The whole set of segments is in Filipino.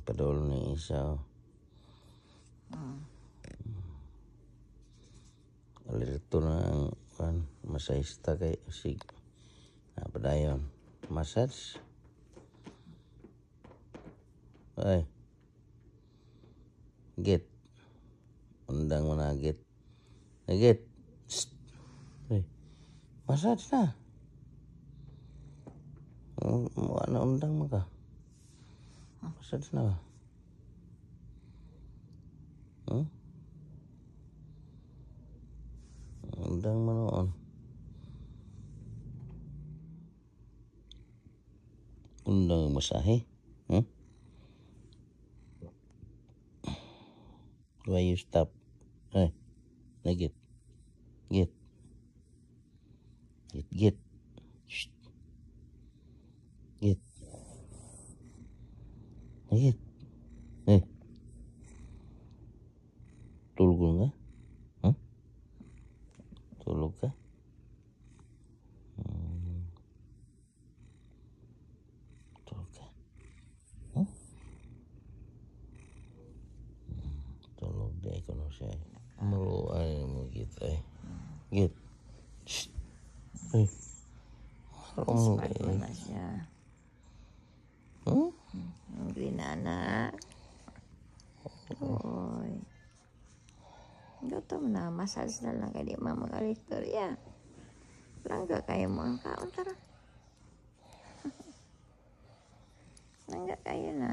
Padol ni isa. Alirito na ang masahista kay sig. Padayon. Massage. Ay. Get. Undang mo na get. Get. Ay. Massage na. Ano undang mo ka? Massage na ba? Undang mo noon. Undang masahe. Why you stop? Hey, get. Shh. Get. Hey. Tulog ka? Tulog ka? Tulog ka? Tulog deh ko na siya. Ay mo kita eh. Get. Shh. Ay. Marong Ispan na siya. Hungry na anak. Oy. Gutom na. Massage na lang kaya di mama ka-istorya. Langga kayo mo ang kaon tara. Langga kayo na.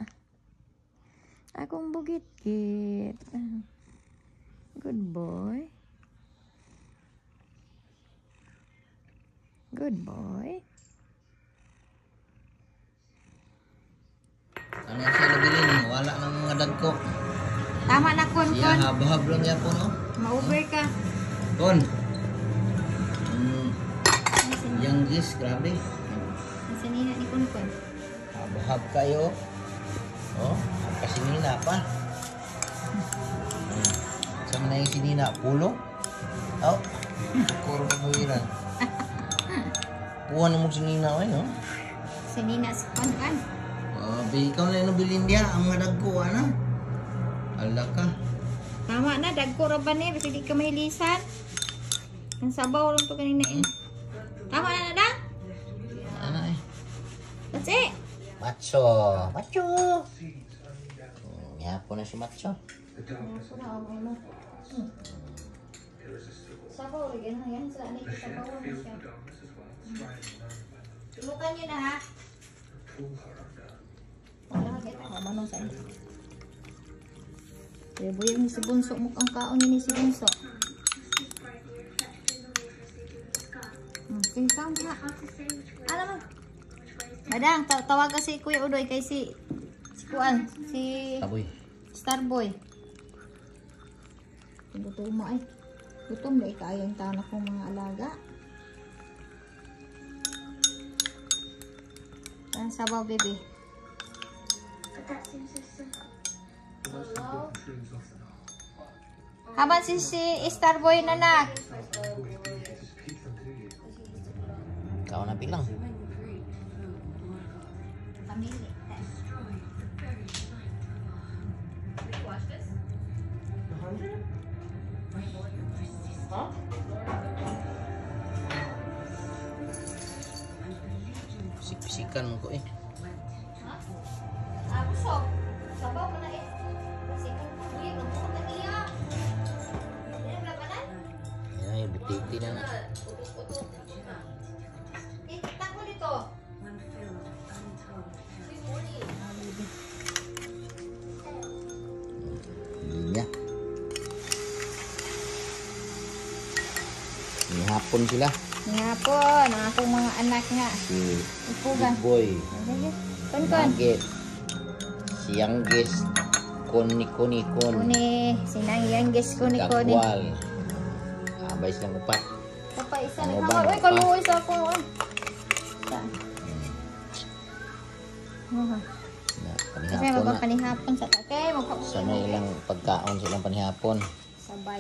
Akong bugit-git. Good boy. Good boy. Ano siya nabilin? Wala nang mga dagko. Tama na kon. Siya habahab lang niya po no? Ma-over ka. Kon. Yang gis, grabe. Nasa nina ni kon. Habahab kayo. Kasi nina pa. Sama na yung sinina, pulo. Kuro pa buwiran. Puwan na mo sinina ko no? Sinina sa kon. Ikaw na yung nabilin dia, ang mga dagko, ano? Ala ka. Tama na, dagko ra ba ni? Basta di ka mahilisan. Ang sabaw lang to kanina eh. Tama na na? Ano eh? That's it. Macho. Yapo na si Macho. Sabaw rin, yan sila na sabaw na siya. Tulukan nyo na ha. Wala ka kita, manong saan. Kaya buyang ni si Bunso, mukhang kaon ni si Bunso. Sige, kaon ha. Ano mo? Madang, tawag ka si Kuya Udoy kay si Kuan, si Starboy. Gutom mo ay. Gutom na ikayang taon akong mga alaga. Ang sabaw, baby. Habang si Starboy nanak. Ikaw na bilang. Pamili. Pisik-pisikan ko eh. Busog. Sabaw mo na eh. Sikan ko. Uy, magpukot na niya. Hindi na labanan? Ay, bititi na nga. Itiktan ko dito. Hindi. May hapon sila. Nga po, ang akong mga anak nga. Si Ipugan. Big Boy. Kon. Nugget. Si Youngest. Kuni. Kuni, sinang youngest ko ni Kuni. Dakwal. Abay silang upat. Kapag isa Ano na ba? kawal. Uy, kaluoy sa ako. Saan? Kasi Panihapon na. magpapanihapon sa takay. Sa may ilang pagkaon silang panihapon. Sabay.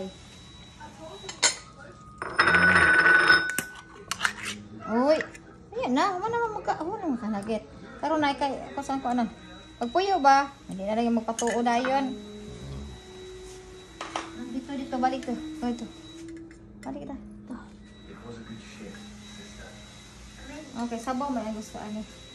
Uy. Ayan na. Huwag naman magka. Huwag naman kanagit. Karoon na ikay. Ako saan ko ano? Pagpuyo ba? Hindi na lang yung magpatuo na yun. Dito, balik to. Ito. Balik kita. Okay, sabaw mo ang gusto ani.